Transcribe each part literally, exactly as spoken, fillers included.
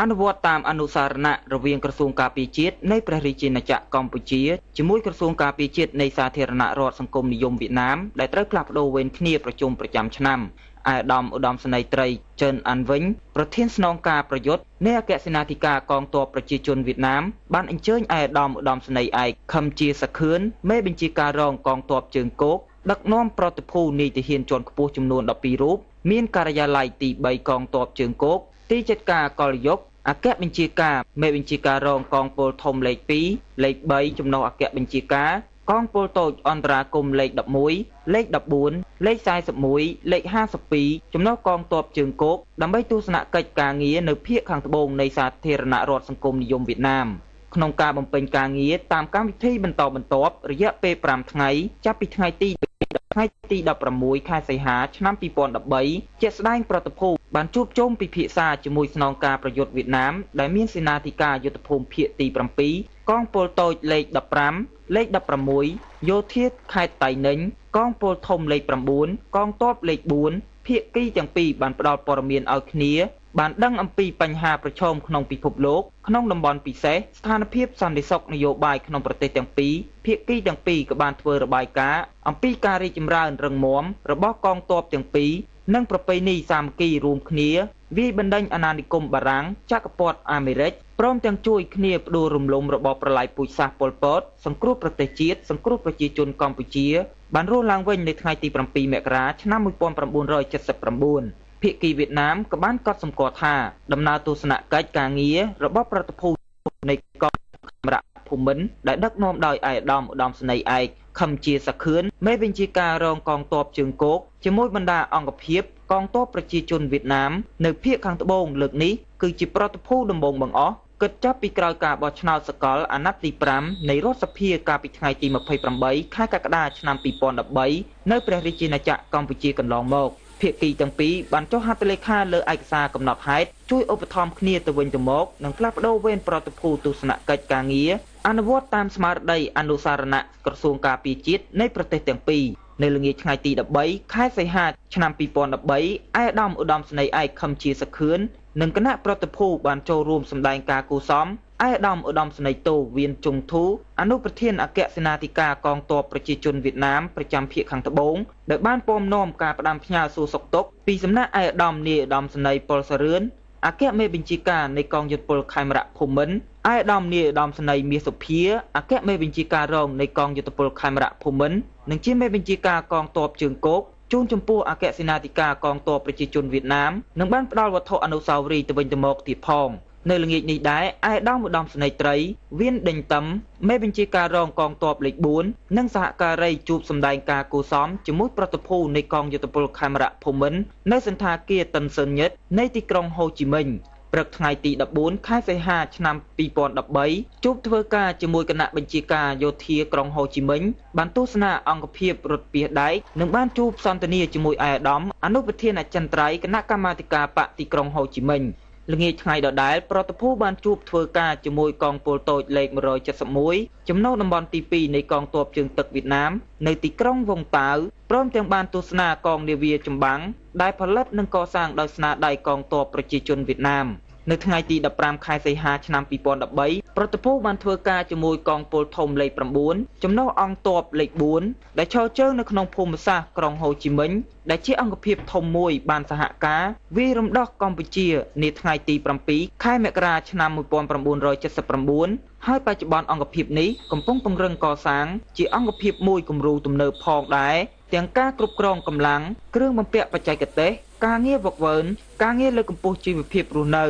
នុវត្តតាមអនុសារណៈរវាងក្រសួងការពារជាតិនៃព្រះរាជាណាចក្រកម្ពុជាជាមួយក្រសួងការពារជាតិនៃសាធារណរដ្ឋសង្គមនិយមវៀតណាមដែលត្រូវផ្លាស់ប្ដូរវេនគ្នាប្រជុំប្រចាំឆ្នាំអាដាមឧត្តមសេនីយ៍ត្រីចិនអាន់វិញប្រធានស្នងការប្រយុទ្ធនៃអគ្គសេនាធិការកងទ័ពប្រជាជនវៀតណាមបានអញ្ជើញអាដាមឧត្តមសេនីយ៍ឯកខឹមជាសខឿនមេបញ្ជាការរងកងទ័ពជើងគោកដឹកនាំប្រតិភូនាយទាហានជាន់ខ្ពស់ចំនួនដប់ពីររូបមានការិយាល័យទីបីកងទ័ពជើងគោកទីចាត់ការកលយុគអគ្គបញ្ជាការមេបញ្ជាការរងកងពលធំលេខពីរលេខបីចំណុះអគ្គបញ្ជាការកងពលតូចអន្តរាគមលេខដប់មួយលេខដប់បួនលេខសែសិបមួយលេខហាសិបពីរចំណុះកងទ័ពជើងគោកដើម្បីទស្សនកិច្ចការងារនៅភាគខាងត្បូងនៃសាធារណរដ្ឋសង្គមនិយមវៀតណាមក្នុងការបំពេញការងារតាមកម្មវិធីបន្តបន្ទាប់រយៈពេលប្រាំថ្ងៃចាប់ពីថ្ងៃទីថ្ងៃទីដប់ប្រាំមួយខែសីហាឆ្នាំពីរពាន់ដប់បីជាក់ស្ដែងប្រតិភូបានជួបជុំពិភាក្សាជាមួយស្នងការប្រយុទ្ធវៀតណាមដែលមានសេនាធិការយុទ្ធភូមិភាគទីប្រាំពីរកងពលតូចលេខដប់ប្រាំលេខដប់ប្រាំមួយយោធាខេត្តតៃninhកងពលធំលេខប្រាំបួនកងទ័ពលេខបួនភាគីទាំងពីរបានផ្ដល់ព័ត៌មានឲ្យគ្នាបានដឹងអំពីបញ្ហាប្រឈមក្នុងពិភពលោកក្នុងតំបន់ពិសេសស្ថានភាពសន្តិសុខនយោបាយក្នុងប្រទេសទាំងពីរភាគីទាំងពីរក៏បានធ្វើរបាយការណ៍អំពីការរីកចម្រើនរឹងមាំរបស់កងទ័ពទាំងពីរនិងប្រពៃណីសាមគ្គីរួមគ្នាវាយបណ្ដេញអាណានិគមបារាំងចក្រពត្តិអាមេរិកព្រមទាំងជួយគ្នាផ្ដួលរំលំរបបប្រល័យពូជសាសន៍ប៉ុលពតសង្គ្រោះប្រទេសជាតិសង្គ្រោះប្រជាជនកម្ពុជាបានរស់ឡើងវិញនៅថ្ងៃទីប្រាំពីរមករាឆ្នាំmột nghìn chín trăm bảy mươi chínភាគីវៀតណាមក៏បានកត់សម្គាល់ថាដំណើរទស្សនកិច្ចការងាររបស់ប្រតិភូនៃកងសម្រាប់ភូមិន្ទដែលដឹកនាំដោយអាយដាមឧត្តមសេនីយ៍ឯកខឹមជាសខឿនមេបញ្ជាការរងកងទ័ពជើងគោកជាមួយបណ្ដាអង្គភាពកងទ័ពប្រជាជនវៀតណាមនៅភាគខាងត្បូងលើកនេះគឺជាប្រតិភូដំបូងបង្អស់គិតចាប់ពីក្រោយការបោះឆ្នោតសកលអាណត្តិទីប្រាំនៃរដ្ឋសភាកាលពីថ្ងៃទីម្ភៃប្រាំបីខែកក្កដាឆ្នាំពីរពាន់ដប់បីនៅព្រះរាជាណាចក្រកម្ពុជាកន្លងមកភាគីទាំងពីរបានចុះហត្ថលេខាលើឯកសារកំណត់ហេតុជួយឧបត្ថម្ភគ្នាទៅវិញទៅមកនិងផ្លាស់ប្ដូរវេនប្រតិភូទស្សនកិច្ចការងារអនុវត្តតាមស្មារតីអនុសារណៈក្រសួងការពារជាតិនៃប្រទេសទាំងពីរនៅល្ងាចថ្ងៃទីដប់បីខែសីហាឆ្នាំពីរពាន់ដប់បីអាយដាមឧត្តមសេនីយ៍ឯកខឹមជាសខឿននិងគណៈប្រតិភូបានចូលរួមសម្ដែងការគូសំអាយដាមឧត្តមសេនីយ៍តូវៀនជុងធូអនុប្រធានអគ្គសេនាធិការកងទ័ពប្រជាជនវៀតណាមប្រចាំភាគខាងត្បូងដែលបានពំនាំការផ្ដាំផ្ញើសួរសុខទុក្ខពីសំណាក់អាយដាមនាយឧត្តមសេនីយ៍ប៉ុលសរឿនអគ្គមេបញ្ជាការនៃកងយុទ្ធពលខេមរៈភូមិន្ទអាយដាមនាយឧត្តមសេនីយ៍មាសសុភាអគ្គមេបញ្ជាការរងនៃកងយុទ្ធពលខេមរៈភូមិន្ទនិងជាមេបញ្ជាការកងទ័ពជើងគោកជូនចំពោះអគ្គសេនាធិការកងទ័ពប្រជាជនវៀតណាមនិងបានផ្ដល់វត្ថុអនុស្សាវរីយ៍ទៅវិញទៅមកទៀតផងនៅល្ងាចនេះដែរអាយដាមឧត្តមសេនីយ៍ត្រីវៀនដេញតឹមមេបញ្ជាការរងកងទ័ពលេខបួននិងសហការីជួបសម្ដែងការគូសំជាមួយប្រតិភូនៃកងយុទ្ធពលខេមរៈភូមិន្ទនៅសន្តាគារតិនស៊ិនញិតនៃទីក្រុងហូជីមិញព្រឹកថ្ងៃទីដប់បួនខែសីហាឆ្នាំពីរពាន់ដប់បីជួបធ្វើការជាមួយគណៈបញ្ជាការយោធាក្រុងហូជីមិញបានទស្សនាអង្គភាពរថពាសដែកនិងបានជួបសន្ទនាជាមួយអាយដាមអនុប្រធានអចិន្ត្រៃយ៍គណៈកម្មាធិការបកទីក្រុងហូជីមិញល្ងាចថ្ងៃដដែលប្រតិភូបានជួបធ្វើការជាមួយកងពលតូចលេខmột trăm七mươi mốtចំណុះតំបន់ទីពីរនៃកងទ័ពជើងទឹកវៀតណាមនៅទីក្រុងវងតាវព្រមទាំងបានទស្សនាកងនាវាចម្បាំងដែលផលិតនិងកសាងដោយស្នាដៃកងទ័ពប្រជាជនវៀតណាមនៅថ្ងៃទីដប់ប្រាំខែសីហាឆ្នាំពីរពាន់ដប់បីប្រតិភូបានធ្វើការជាមួយកងពលធំលេខប្រាំបួនចំណុះអង្គទ័ពលេខបួនដែលឈរជើងនៅក្នុងភូមិសាស្ត្រក្រុងហូជីមិញដែលជាអង្គភាពធំមួយបានសហការវាយរំដោះកម្ពុជានាថ្ងៃទីប្រាំពីរខែមករាឆ្នាំmột nghìn chín trăm七mươi chínហើយបច្ចុប្បន្នអង្គភាពនេះកំពុងពង្រឹងកសាងជាអង្គភាពមួយគំរូទំនើបផងដែរទាំងការគ្រប់គ្រងកម្លាំងគ្រឿងបំពាក់បច្ចេកទេសការងារវឹកវើការងារលើកកម្ពស់ជីវភាពរស់នៅ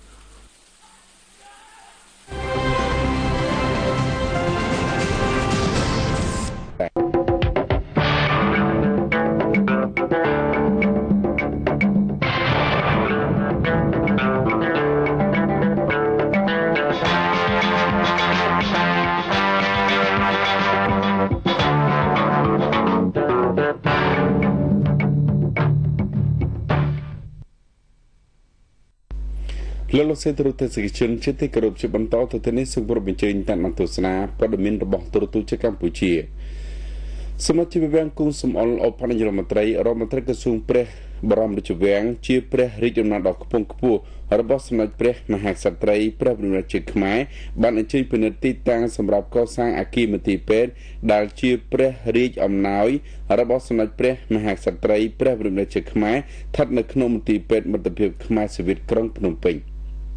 លោកសេទ្រុទេសកិជនជាទីគោរពជាបន្តទៅទៅនេះសូមគោរពអញ្ជើញតាមទស្សនាព័ត៌មានរបស់ទូរទស្សន៍កម្ពុជាសមាជិកវិវាំងគុំសំអល់អបនាយករដ្ឋមន្ត្រីរដ្ឋមន្ត្រីក្រសួងព្រះបរមរាជវាំងជាព្រះរាជដំណាងដ៏ខ្ពង់ខ្ពស់របស់សម្ដេចព្រះមហាក្សត្រីព្រះបរមរាជាខ្មែរបានអញ្ជើញពិនិត្យទីតាំងសម្រាប់កសាងអគារមន្ទីរពេទ្យដែលជាព្រះរាជអំណោយរបស់សម្ដេចព្រះមហាក្សត្រីព្រះបរមរាជាខ្មែរស្ថិតនៅក្នុងមន្ទីរពេទ្យមិត្តភាពខ្មែរសូវៀតក្រុងភ្នំពេញ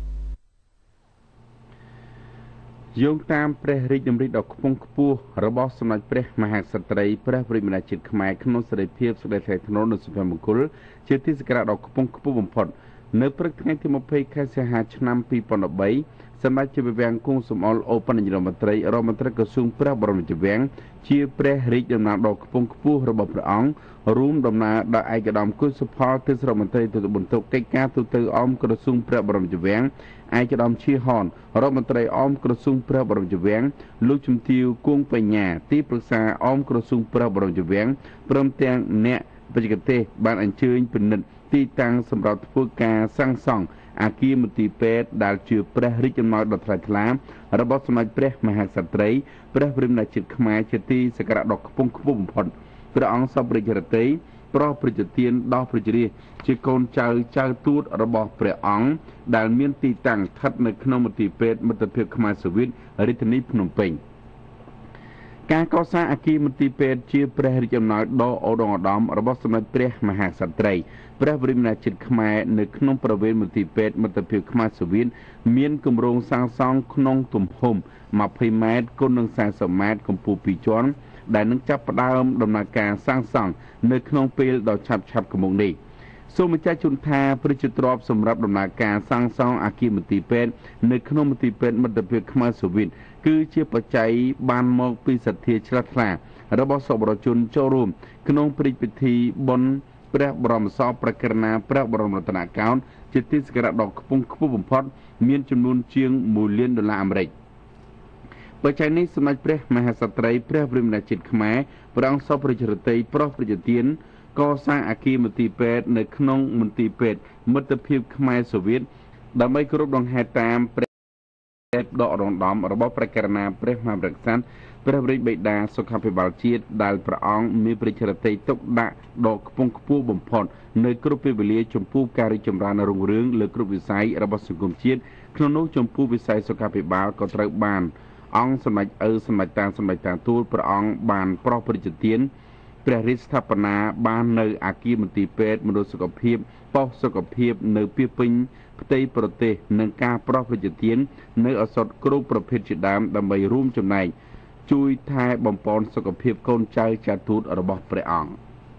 យោងតាមព្រះរាជដម្រិតដ៏ខ្ពង់ខ្ពស់របស់សម្ដេចព្រះមហាក្សត្រីព្រះបរមរាជាខ្មែរក្នុងសេរីភាពសេចក្តីថ្លៃថ្នូរនិងសុភមង្គលជាទីសក្ការៈដ៏ខ្ពង់ខ្ពស់បំផុតនៅព្រឹកថ្ងៃទីម្ភៃខែសីហាឆ្នាំពីរពាន់ដប់បីសម្ដេចជាវាំងគង់សំអល់អូបនាយករដ្ឋមន្ត្រីរដ្ឋមន្ត្រីក្រសួងព្រះបរមរាជវាំងជាព្រះរាជដំណាងដ៏ខ្ពង់ខ្ពស់របស់ព្រះអង្គរួមដំណើរដោយឯកឧត្តមគុណសុផលទិសរដ្ឋមន្ត្រីទទួលបន្ទុកកិច្ចការទូតអមក្រសួងព្រះបរមរាជវាំងឯកឧត្តមឈីហនរដ្ឋមន្ត្រីអមក្រសួងព្រះបរមរាជវាំងលោកជំទាវគង់បញ្ញាទីប្រឹក្សាអមក្រសួងព្រះបរមរាជវាំងព្រមទាំងអ្នកបច្ចេកទេសបានអញ្ជើញពិនិត្យទីតាំងសម្រាប់ធ្វើការសាងសង់អគារមន្ទីរពេទ្យដែលជាព្រះរាជអំណោយដ៏ថ្លៃថ្លារបស់សម្ដេចព្រះមហាក្សត្រីព្រះបរមរាជាខ្មែរជាទីសក្ការៈដ៏ខ្ពង់ខ្ពស់បំផុតព្រះអង្គសពរាជរតីប្រោសព្រះទានដល់ព្រះរាជជាកូនចៅចៅទួតរបស់ព្រះអង្គដែលមានទីតាំងស្ថិតនៅក្នុងមន្ទីរពេទ្យមិត្តភាពខ្មែរសូវៀតរាជធានីភ្នំពេញការកសាងអគារមន្ទីរពេទ្យជាព្រះរាជអំណោយដ៏ឧត្តមឧត្តមរបស់សម្ដេចព្រះមហាក្សត្រីព្រះបរមរាជាខ្មែរនៅក្នុងប្រវេណមន្ទីរពេទ្យមិត្តភាពខ្មែរសូវៀតមានគម្រោងសាងសង់ក្នុងទំហំម្ភៃម៉ែត្រគុណនឹងសែនសិបម៉ែត្រកម្ពស់ពីរជាន់ដែលនឹងចាប់ផ្ដើមដំណើរការសាងសង់នៅក្នុងពេលដ៏ឆាប់ឆាប់ខាងមុខនេះសូមម្ចាស់ជូនថាប្រជាទ្រព្យសម្រាប់ដំណើរការសាងសង់អគារមន្ទីរពេទ្យនៅក្នុងមន្ទីរពេទ្យមិត្តភាពខ្មែរសូវៀតគឺជាបច្ច័យបានមកពីសទ្ធាជ្រះថ្លារបស់សប្បុរសជនចូលរួមក្នុងព្រឹត្តិពិធីបុណ្យព្រះបរមសពប្រកាសណាព្រះបរមរតនកោដ្ឋជាទីសក្ការៈដ៏ខ្ពង់ខ្ពស់បំផុតមានចំនួនជាងមួយលានដុល្លារអាមេរិកបច្ច័យនេះសម្ដេចព្រះមហាក្សត្រីព្រះបរមរាជាខ្មែរព្រះអង្គសពរាជរតីប្រោសព្រះទានកសាងអគារមន្ទីរពេទ្យនៅក្នុងមន្ទីរពេទ្យមិត្តភាពខ្មែរសូវៀតដើម្បីគោរពដង្ហែតាមព្រះដករងដំរបស់ព្រះករុណាព្រះមហាក្សត្រព្រះរាជបិតាសុខាភិបាលជាតិដែលព្រះអង្គមានព្រះជន្មទុកដាក់ដ៏ខ្ពង់ខ្ពស់បំផុតនៅគ្រប់ពេលវេលាចំពោះការរីកចម្រើនរុងរឿងលើគ្រប់វិស័យរបស់សង្គមជាតិក្នុងនោះចំពោះវិស័យសុខាភិបាលក៏ត្រូវបានអង្គសម្ដេចឪសម្ដេចតាសម្ដេចតាទូលព្រះអង្គបានប្រោសព្រះទានព្រះរាជស្ថាបនាបាននៅអគារមន្ទីរពេទ្យមណ្ឌលសុខភាពប៉ុស្តិ៍សុខភាពនៅពាសពេញផ្ទៃប្រទេសនិងការប្រោសព្រះទាននៅឱសថគ្រប់ប្រភេទជាដើមដើម្បីរួមចំណែកជួយថែបំពន់សុខភាពកូនចៅចៅទូតរបស់ព្រះអង្គ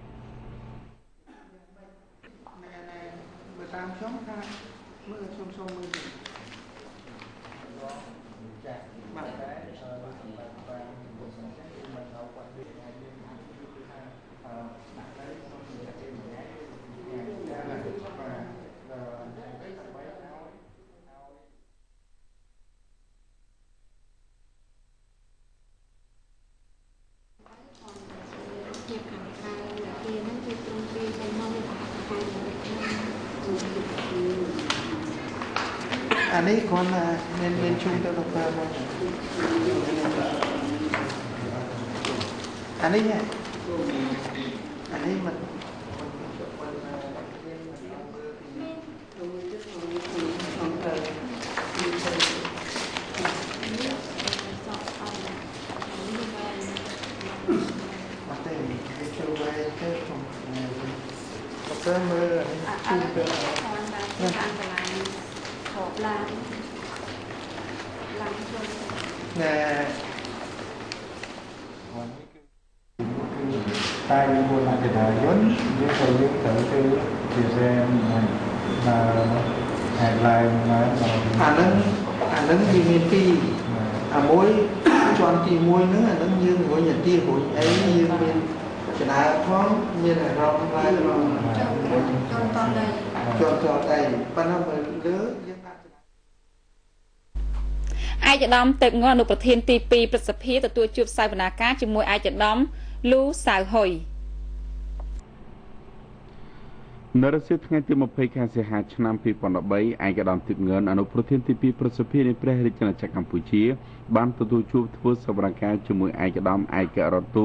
តាមខ្ញុំថាមើលខ្ញុំសូមមើលអានេះគ្រាន់តែមានមានជុំទៅដល់ពេលមកអានេះអានេះមិនទៅមើលអានេះជុំទៅខាងកន្លែងខោឡានឡានជុំណែតែមួយអន្តរយន្តយើងក៏យើងត្រូវទៅជារែមមកហេតុឡើងមកអានឹងអានឹងវាមានពីរអាមួយជាន់ទីមួយហ្នឹងអានឹងយើងរួចអាទីរួចអីយើងមានចំណាយផងមានអារម្មណ៍ឡើងចូលចូលតដៃចូលចូលដៃប៉ុន្តែមើលលើយើងដាក់ឯកឧត្តមទៅងអនុប្រធានទីពីរព្រឹទ្ធសភាទទួលជួបសវនាការជាមួយឯកឧត្តមលូសាវហ៊ុយនៅរសៀលថ្ងៃទីម្ភៃខែសីហាឆ្នាំពីរពាន់ដប់បីឯកឧត្តមទឹកងឿនអនុប្រធានទីពីរព្រឹទ្ធសភានៃព្រះរាជាណាចក្រកម្ពុជាបានទទួលជួបធ្វើសវនកម្មជាមួយឯកឧត្តមឯករដ្ឋទូត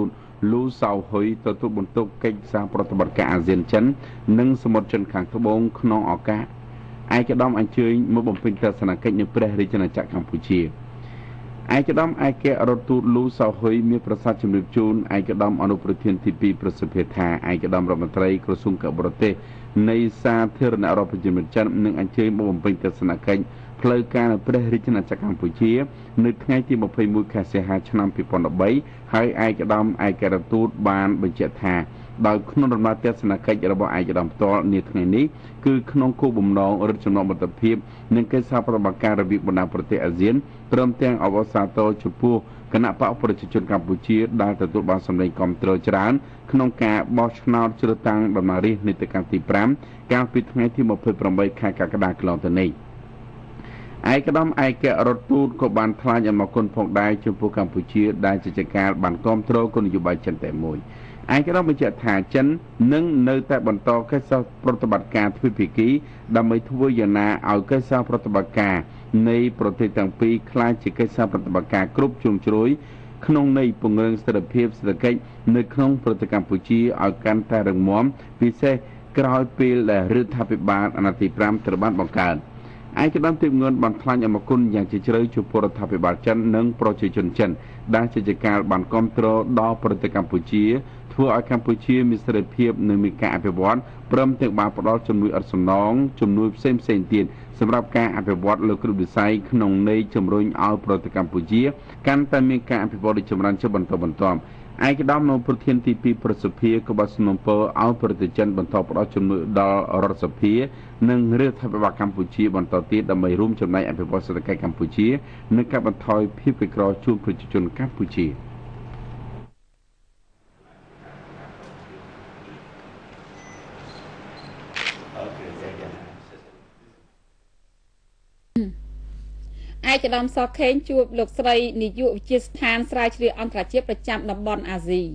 លូសៅហ៊ុយទទួលបន្ទុកកិច្ចសហប្រតិបត្តិការអាស៊ានចិននិងសមុទ្រចិនខាងត្បូងក្នុងឱកាសឯកឧត្តមអញ្ជើញមកបំពេញទស្សនកិច្ចនៅព្រះរាជាណាចក្រកម្ពុជាឯកឧត្តមឯករដ្ឋទូតលូសៅហ៊ុយមានប្រសាសន៍ជំរាបជូនឯកឧត្តមអនុប្រធានទីពីរប្រសិទ្ធិថាឯកឧត្តមរដ្ឋមន្ត្រីក្រសួងការបរទេសនៃសាធារណរដ្ឋប្រជាមានិតចិននឹងអញ្ជើញមកបំពេញទស្សនកិច្ចផ្លូវការនៅព្រះរាជាណាចក្រកម្ពុជានៅថ្ងៃទីម្ភៃមួយខែសីហាឆ្នាំពីរពាន់ដប់បីហើយឯកឧត្តមឯករដ្ឋទូតបានបញ្ជាក់ថាដោយក្នុងដំណើរទស្សនកិច្ចរបស់ឯកឧត្តមផ្ទាល់នាថ្ងៃនេះគឺក្នុងគោលបំណងរឹតចំណងមិត្តភាពនិងកិច្ចសហប្រតិបត្តិការរវាងបណ្ដាប្រទេសអាស៊ានព្រមទាំងអបអរសាទរចំពោះគណៈបកប្រជាជនកម្ពុជាដែលទទួលបានសម្លេងគាំទ្រច្រើនក្នុងការបោះឆ្នោតជ្រើសតាំងតំណាងរាស្ត្រនីតិកាលទីប្រាំកាលពីថ្ងៃទីម្ភៃប្រាំបីខែកក្កដាកន្លងទៅនេះឯកឧត្តមឯករដ្ឋទូតក៏បានថ្លែងអំណរគុណផងដែរចំពោះកម្ពុជាដែលជាចការបានគាំទ្រគោលនយោបាយចិនតែមួយឯកឧត្តមបញ្ជាក់ថាចិននឹងនៅតែបន្តកិច្ចសហប្រតិបត្តិការទ្វេភាគីដើម្បីធ្វើយ៉ាងណាឲ្យកិច្ចសហប្រតិបត្តិការនៃប្រទេសទាំងពីរក្លាយជាកិច្ចសហប្រតិបត្តិការគ្រប់ជ្រុងជ្រោយក្នុងន័យពង្រឹងស្ថិរភាពសេដ្ឋកិច្ចនៅក្នុងប្រទេសកម្ពុជាឲ្យកាន់តែរឹងមាំពិសេសក្រោយពេលដែលរដ្ឋាភិបាលអាណត្តិទីប្រាំត្រូវបានបង្កើតឯកឧត្តមទេពងឿនបានថ្លែងអំណរគុណយ៉ាងជ្រាលជ្រៅចំពោះរដ្ឋាភិបាលចិននិងប្រជាជនចិនដែលជាចការបានគាំទ្រដល់ប្រទេសកម្ពុជាធ្វើឲ្យកម្ពុជាមានសេរីភាពនិងមានការអភិវឌ្ឍព្រមទាំងបានផ្ដល់ជំនួយឥតសំណងជំនួយផ្សេងផ្សេងទៀតសម្រាប់ការអភិវឌ្ឍលើគ្រប់វិស័យក្នុងន័យជំរុញឲ្យប្រទេសកម្ពុជាកាន់តែមានការអភិវឌ្ឍចម្រើនជាបន្តបន្ទាប់ឯកឧត្តមនៅប្រធានទីពីរប្រសិទ្ធិក៏បានសំណូមពរឲ្យប្រទេសចិនបន្តផ្ដល់ជំនួយដល់រដ្ឋសភានិងរដ្ឋាភិបាលកម្ពុជាបន្តទៀតដើម្បីរួមចំណែកអភិវឌ្ឍសេដ្ឋកិច្ចកម្ពុជានិងកាត់បន្ថយភាពក្រីក្រជូនប្រជាជនកម្ពុជាឯកឧត្តមសខេងជួបលោកស្រីនាយកវិទ្យាស្ថានស្រាវជ្រាវអន្តរជាតិប្រចាំតំបន់អាស៊ី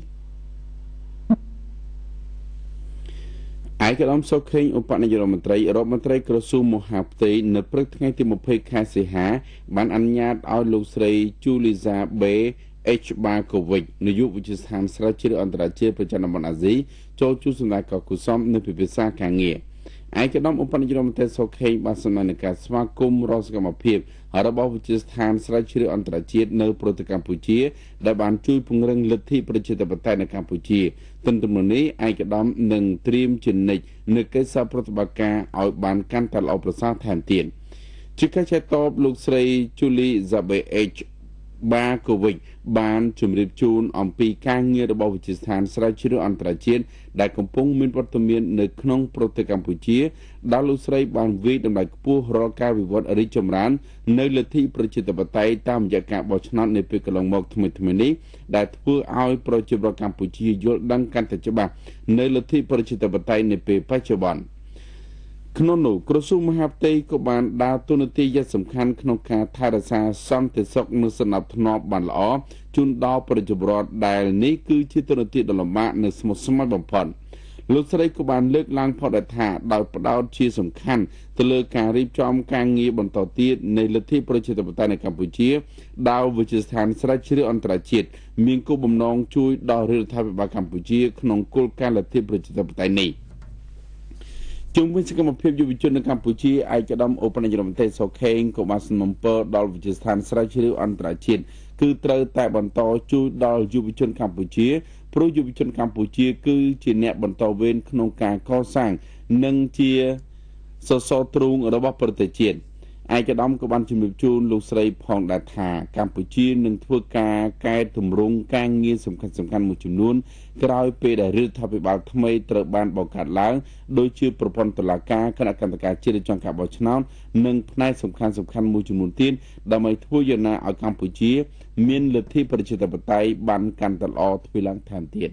ឯកឧត្តមសុខេងឧបនាយករដ្ឋមន្ត្រីរដ្ឋមន្ត្រីក្រសួងមហាផ្ទៃនៅព្រឹកថ្ងៃទីម្ភៃខែសីហាបានអនុញ្ញាតឲ្យលោកស្រីជូលីសាបេអេចបាកូវិចនាយកវិទ្យាស្ថានស្រាវជ្រាវអន្តរជាតិប្រចាំតំបន់អាស៊ីចូលជួបសម្ដែងកកុសលនៅពិភាក្សាការងារឯកឧត្តមឧបនាយករដ្ឋមន្ត្រីសុខេងបានសម្ដែងនឹងការស្វាគមន៍រាល់សកម្មភាពរបស់វិទ្យាស្ថានស្រាវជ្រាវអន្តរជាតិនៅប្រទេសកម្ពុជាដែលបានជួយពង្រឹងលទ្ធិប្រជាធិបតេយ្យនៅកម្ពុជាទន្ទឹមនឹងនេះឯកឧត្តមនឹងត្រៀមជានិច្ចនៅកិច្ចសហប្រតិបត្តិការឲ្យបានកាន់តែល្អប្រសើរថែមទៀតជាការឆ្លើយតបលោកស្រីជូលីសាបេអេចបាកូវិចបានជម្រាបជូនអំពីការងាររបស់វិទ្យាស្ថានស្រាវជ្រាវអន្តរជាតិដែលកំពុងមានវត្តមាននៅក្នុងប្រទេសកម្ពុជាដែលលោកស្រីបានវិយតម្លៃខ្ពស់រាល់ការវិវត្តរីកចម្រើននៅលទ្ធិប្រជាធិបតេយ្យតាមរយៈការបោះឆ្នោតនៅពេលកន្លងមកថ្មីៗនេះដែលធ្វើឲ្យប្រជាពលរដ្ឋកម្ពុជាយល់ដឹងកាន់តែច្បាស់នៅលទ្ធិប្រជាធិបតេយ្យនៅពេលបច្ចុប្បន្នក្នុងនោះក្រសួងមហាផ្ទៃក៏បានដើរតួនាទីយ៉ាងសំខាន់ក្នុងការថែរក្សាសន្តិសុខនិងសណ្ដាប់ធ្នាប់បានល្អជូនដល់ប្រជាពលរដ្ឋដែលនេះគឺជាតួនាទីដ៏លំបាកនិងស្មុគស្មាញបំផុតលោកស្រីក៏បានលើកឡើងផុតថាដោយផ្ដោតជាសំខាន់ទៅលើការរៀបចំការងារបន្តទៀតនៃលទ្ធិប្រជាធិបតេយ្យនៅកម្ពុជាដោយវិទ្យាស្ថានស្រាវជ្រាវអន្តរជាតិមានគោលបំណងជួយដល់រដ្ឋាភិបាលកម្ពុជាក្នុងគោលការណ៍លទ្ធិប្រជាធិបតេយ្យនេះជុំវិញសកម្មភាពយុវជននៅកម្ពុជាឯកឧត្តមឧបនាយករដ្ឋមន្ត្រីសុខេងក៏បានសំណូមពរដល់វិទ្យាស្ថានស្រាវជ្រាវអន្តរជាតិគឺត្រូវតែបន្តជួយដល់យុវជនកម្ពុជាព្រោះយុវជនកម្ពុជាគឺជាអ្នកបន្តវេនក្នុងការកសាងនិងជាសសរទ្រូងរបស់ប្រទេសជាតិឯកឧត្តមក៏បានជំរាបជូនលោកស្រីផងដែរថាកម្ពុជានឹងធ្វើការកែតម្រង់ការងារសំខាន់សំខាន់មួយចំនួនក្រោយពេលដែលរដ្ឋាភិបាលថ្មីត្រូវបានបង្កើតឡើងដោយជាប្រព័ន្ធតុលាការគណៈកម្មការជាតិរៀបចំការបោះឆ្នោតនិងផ្នែកសំខាន់សំខាន់មួយចំនួនទៀតដើម្បីធ្វើយ៉ាងណាឲ្យកម្ពុជាមានលទ្ធិប្រជាធិបតេយ្យបានកាន់តែល្អទ្វេឡើងថែមទៀត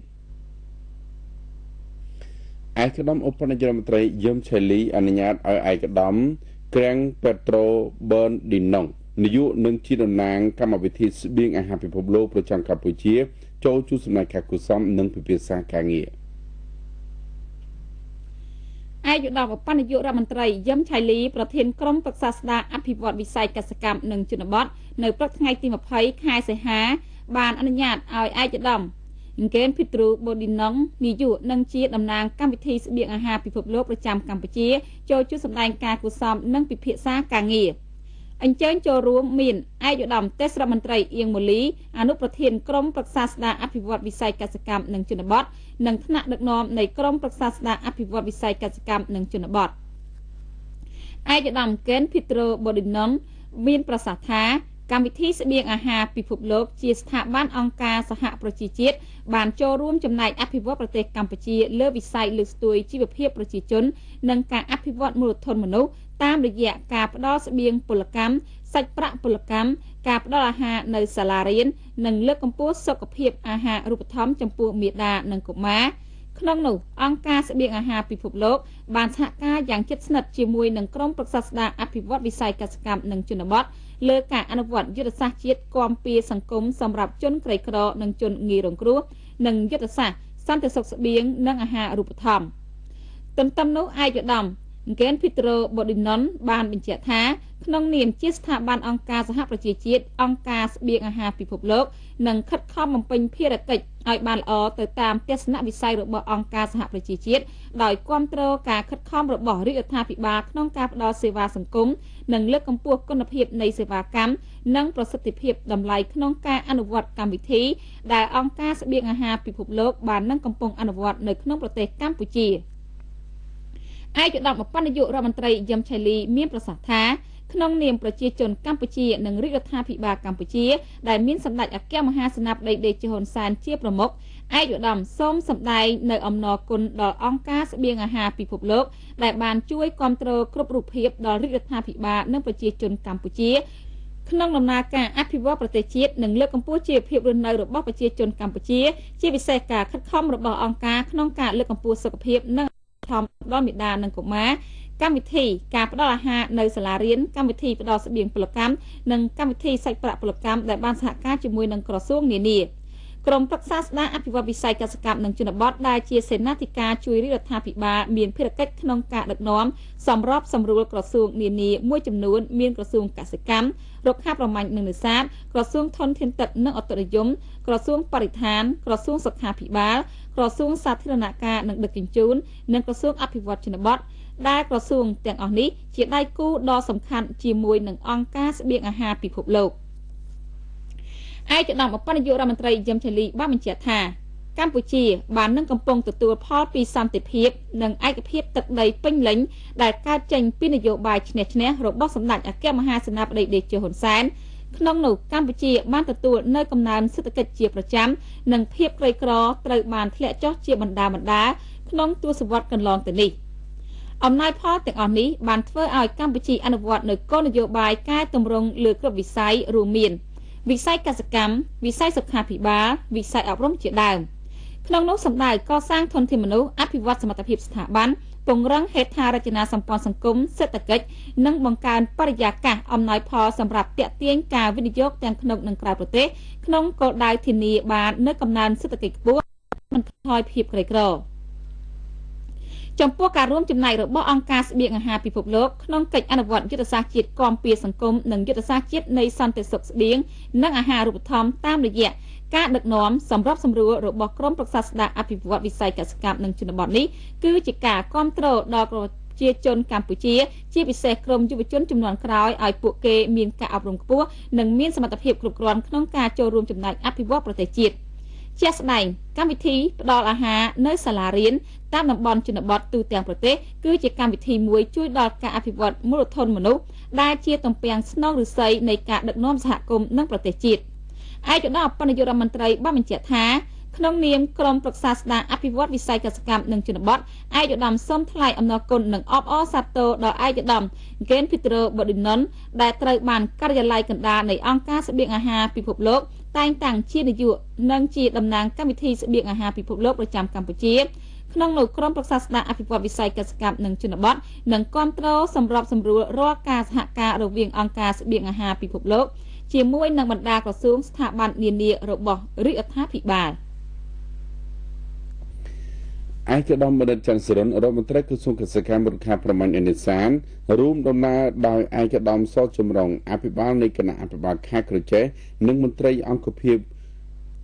ឯកឧត្តមឧបនាយករដ្ឋមន្ត្រីយឹមឆៃលីអនុញ្ញាតឲ្យឯកឧត្តមក្រាំងពេត្រូប៊ឺនឌីណុងនាយកនឹងជាតំណាងកម្មវិធីស្បៀងអាហារពិភពលោកប្រចាំកម្ពុជាចូលជួបសម្ដែងការកុសលនិងពិភាក្សាការងារឯកឧត្តមឧបនាយករដ្ឋមន្ត្រីយឹមឆៃលីប្រធានក្រុមប្រឹក្សាស្ដារអភិវឌ្ឍវិស័យកសិកម្មនិងជនបទនៅព្រឹកថ្ងៃទីម្ភៃខែសីហាបានអនុញ្ញាតឲ្យឯកឧត្តមកេនភីត្រូបូឌីណុងនាយកនិងជាតំណាងកម្មវិធីស្បៀងអាហារពិភពលោកប្រចាំកម្ពុជាចូលជួបសម្ដែងការគូសំនិងពិភាក្សាការងារអញ្ជើញចូលរួមមានឯកឧត្តមទេសរដ្ឋមន្ត្រីអៀងម៉ូលីអនុប្រធានក្រុមប្រឹក្សាស្ដារអភិវឌ្ឍវិស័យកសិកម្មនិងជនបទនិងថ្នាក់ដឹកនាំនៃក្រុមប្រឹក្សាស្ដារអភិវឌ្ឍវិស័យកសិកម្មនិងជនបទឯកឧត្តមកេនភីត្រូបូឌីណុងមានប្រសាសន៍ថាកម្មវិធីស្បៀងអាហារពិភពលោកជាស្ថាប័នអង្គការសហប្រជាជាតិបានចូលរួមចំណែកអភិវឌ្ឍប្រទេសកម្ពុជាលើវិស័យលើកស្ទួយជីវភាពប្រជាជននិងការអភិវឌ្ឍមូលធនមនុស្សតាមរយៈការផ្តល់ស្បៀងពលកម្មសាច់ប្រាក់ពលកម្មការផ្តល់អាហារនៅសាលារៀននិងលើកកម្ពស់សុខភាពអាហាររូបត្ថម្ភចំពោះមាតានិងកុមារក្នុងនោះអង្គការស្បៀងអាហារពិភពលោកបានសហការយ៉ាងជិតស្និទ្ធជាមួយនឹងក្រុមប្រឹក្សាស្ដារអភិវឌ្ឍវិស័យកសិកម្មនិងជនបទលើការអនុវត្តយុទ្ធសាស្ត្រជាតិគាំពារសង្គមសម្រាប់ជនក្រីក្រនិងជនងាយរងគ្រោះនិងយុទ្ធសាស្ត្រសន្តិសុខស្បៀងនិងអាហាររូបត្ថម្ភទន្ទឹមនោះឯកឧត្តមកេនភីត្រូបូឌីណុនបានបញ្ជាក់ថាក្នុងនាមជាស្ថាប័នអង្គការសហប្រជាជាតិអង្គការស្បៀងអាហារពិភពលោកនឹងខិតខំបំពេញភារកិច្ចឲ្យបានល្អទៅតាមទស្សនវិស័យរបស់អង្គការសហប្រជាជាតិដោយគាំទ្រការខិតខំរបស់រាជរដ្ឋាភិបាលក្នុងការផ្តល់សេវាសង្គមនិងលើកកម្ពស់គុណភាពនៃសេវាកម្មនិងប្រសិទ្ធភាពតម្លៃក្នុងការអនុវត្តកម្មវិធីដែលអង្គការស្បៀងអាហារពិភពលោកបាននឹងកំពុងអនុវត្តនៅក្នុងប្រទេសកម្ពុជាឯកឧត្តមឧបនាយករដ្ឋមន្ត្រីយឹមឆៃលីមានប្រសាសន៍ថាក្នុងនាមប្រជាជនកម្ពុជានិងរាជរដ្ឋាភិបាលកម្ពុជាដែលមានសម្ដេចអគ្គមហាសេនាបតីតេជោហ៊ុនសែនជាប្រមុខឯកឧត្តមសូមសម្ដែងនៅអំណរគុណដល់អង្គការស្បៀងអាហារពិភពលោកដែលបានជួយគាំទ្រគ្រប់រូបភាពដល់រាជរដ្ឋាភិបាលនិងប្រជាជនកម្ពុជាក្នុងដំណើរការអភិវឌ្ឍប្រទេសជាតិនិងលើកកម្ពស់ជីវភាពរស់នៅរបស់ប្រជាជនកម្ពុជាជាពិសេសការខិតខំរបស់អង្គការក្នុងការលើកកម្ពស់សុខភាពនិងធម្មដល់មេដានិងកុមារកម្មវិធីការផ្តល់អាហារនៅសាលារៀនកម្មវិធីផ្តល់ស្បៀងពលកម្មនិងកម្មវិធីសាច់ប្រាក់ពលកម្មដែលបានសហការជាមួយនឹងក្រសួងនានាក្រុមប្រឹក្សាស្ដារអភិវឌ្ឍវិស័យកសិកម្មនិងជនបទដែលជាសេនាធិការជួយរាជរដ្ឋាភិបាលមានភារកិច្ចក្នុងការដឹកនាំសម្របសម្រួលក្រសួងនានាមួយចំនួនមានក្រសួងកសិកម្មរុក្ខាប្រមាញ់និងនេសាទក្រសួងធនធានទឹកនិងឧតុនិយមក្រសួងបរិស្ថានក្រសួងសុខាភិបាលក្រសួងសាធារណការនិងដឹកជញ្ជូននិងក្រសួងអភិវឌ្ឍជនបទដែលក្រសួងទាំងអស់នេះជាដៃគូដ៏សំខាន់ជាមួយនឹងអង្គការស្បៀងអាហារពិភពលោកឯកឧត្តមឧបនាយករដ្ឋមន្ត្រីយឹមឆៃលីបានបញ្ជាក់ថាកម្ពុជាបាននឹងកំពុងទទួលផលពីសន្តិភាពនិងឯកភាពទឹកដីពេញលេញដែលកើតចេញពីនយោបាយឈ្នះឈ្នះរបស់សម្ដេចអគ្គមហាសេនាបតីតេជោហ៊ុនសែនក្នុងនោះកម្ពុជាបានទទួលនៅកំណើនសេដ្ឋកិច្ចជាប្រចាំនិងភាពក្រីក្រត្រូវបានធ្លាក់ចុះជាបណ្ដាបណ្ដាក្នុងទសវត្សរ៍កន្លងទៅនេះអំណាចផលទាំងអស់នេះបានធ្វើឲ្យកម្ពុជាអនុវត្តនូវគោលនយោបាយកែតម្រង់លើគ្រប់វិស័យរួមមានវិស័យកសិកម្មវិស័យសុខាភិបាលវិស័យអប់រំជាដើមក្នុងនោះសម្ដៅកសាងធនធានមនុស្សអភិវឌ្ឍសមត្ថភាពស្ថាប័នពង្រឹងហេដ្ឋារចនាសម្ព័ន្ធសង្គមសេដ្ឋកិច្ចនិងបង្កើនបរិយាកាសអំណោយផលសម្រាប់ទាក់ទាញការវិនិយោគទាំងក្នុងនិងក្រៅប្រទេសក្នុងគោលដៅធានាបាននូវកំណើនសេដ្ឋកិច្ចខ្ពស់បន្ថយភាពក្រីក្រចំពោះការរួមចំណែករបស់អង្គការស្បៀងអាហារពិភពលោកក្នុងកិច្ចអនុវត្តយុទ្ធសាស្ត្រជាតិគាំពារសង្គមនិងយុទ្ធសាស្ត្រជាតិនៃសន្តិសុខស្បៀងនិងអាហាររូបត្ថម្ភតាមរយៈការដឹកនាំសម្របសម្រួលរបស់ក្រុមប្រឹក្សាស្ដារអភិវឌ្ឍវិស័យកសិកម្មនិងជនបទនេះគឺជាការគាំទ្រដល់ប្រជាជនកម្ពុជាជាពិសេសក្រុមយុវជនជំនាន់ក្រោយឲ្យពួកគេមានការអប់រំខ្ពស់និងមានសមត្ថភាពគ្រប់គ្រាន់ក្នុងការចូលរួមចំណែកអភិវឌ្ឍប្រទេសជាតិជាក់ស្ដែងកម្មវិធីផ្ដល់អាហារនៅសាលារៀនតាមតំបន់ជនបទទូទាំងប្រទេសគឺជាកម្មវិធីមួយជួយដល់ការអភិវឌ្ឍមូលធនមនុស្សដែលជាទំពាំងស្នងឫស្សីនៃការដឹកនាំសហគមន៍និងប្រទេសជាតិឯកឧត្តមឧបនាយករដ្ឋមន្ត្រីបានបញ្ជាក់ថាក្នុងនាមក្រុមប្រឹក្សាស្ដារអភិវឌ្ឍវិស័យកសិកម្មនិងជនបទឯកឧត្តមសូមថ្លែងអំណរគុណនិងអបអរសាទរដល់ឯកឧត្តមកេនភីត្រូបូឌីណុនដែលត្រូវបានការិយាល័យកណ្ដាលនៃអង្គការស្បៀងអាហារពិភពលោកតែងតាំងជានាយកនិងជាតំណាងកម្មវិធីស្បៀងអាហារពិភពលោកប្រចាំកម្ពុជាក្នុងនោះក្រុមប្រឹក្សាស្ដារអភិវឌ្ឍវិស័យកសិកម្មនិងជនបទនឹងគាំទ្រសម្របសម្រួលរាល់ការសហការរវាងអង្គការស្បៀងអាហារពិភពលោកជាមួយនឹងបណ្ដាក្រសួងស្ថាប័ននានារបស់រាជរដ្ឋាភិបាលឯកឧត្តមបណ្ឌិតច័ន្ទសរិនរដ្ឋមន្ត្រីក្រសួងកសិកម្មរុក្ខាប្រមាញ់នេសាទរួមដំណើរដោយឯកឧត្តមស ចម្រុងអភិបាលនៃគណៈអភិបាលខេត្តក្រចេះនិងមន្ត្រីអង្គភាព